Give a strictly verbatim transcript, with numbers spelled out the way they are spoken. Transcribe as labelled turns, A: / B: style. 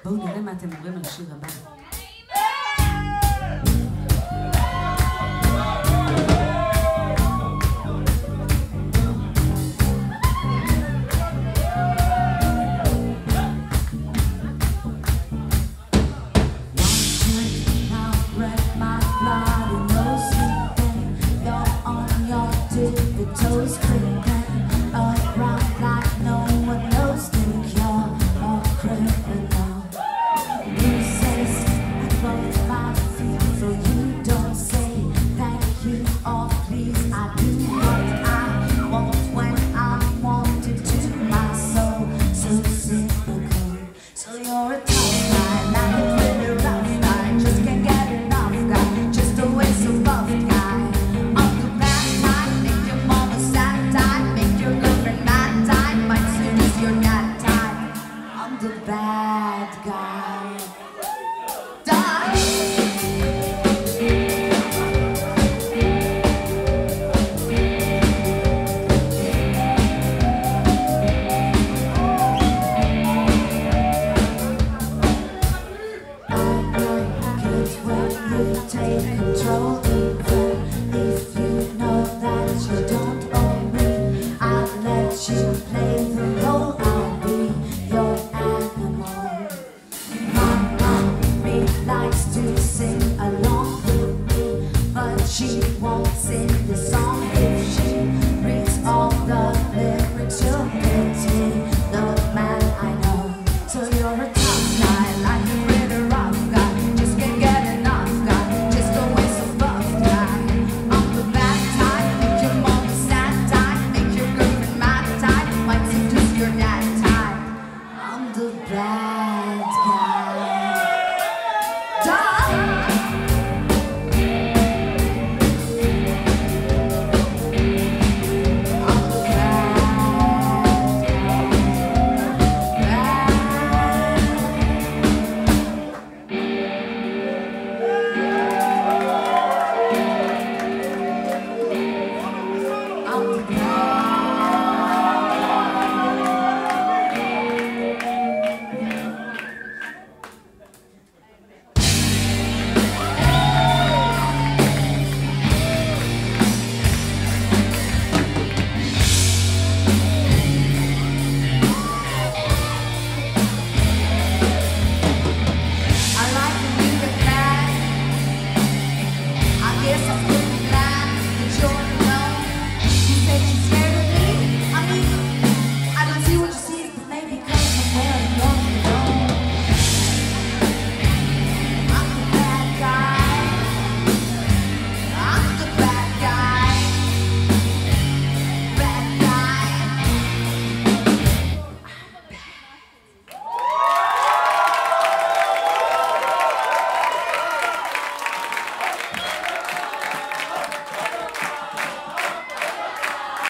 A: בואו נראה מה אתם אומרים על השיר הבא.
B: Toes creeping around like no one knows. Think you're a criminal. You say I both my feet, so you don't say thank you or please. I do what I want when I want it to my soul. So cynical. So you're a tough guy, like a really rough guy. Just can't get enough guy. Just a way so buff guy. Bad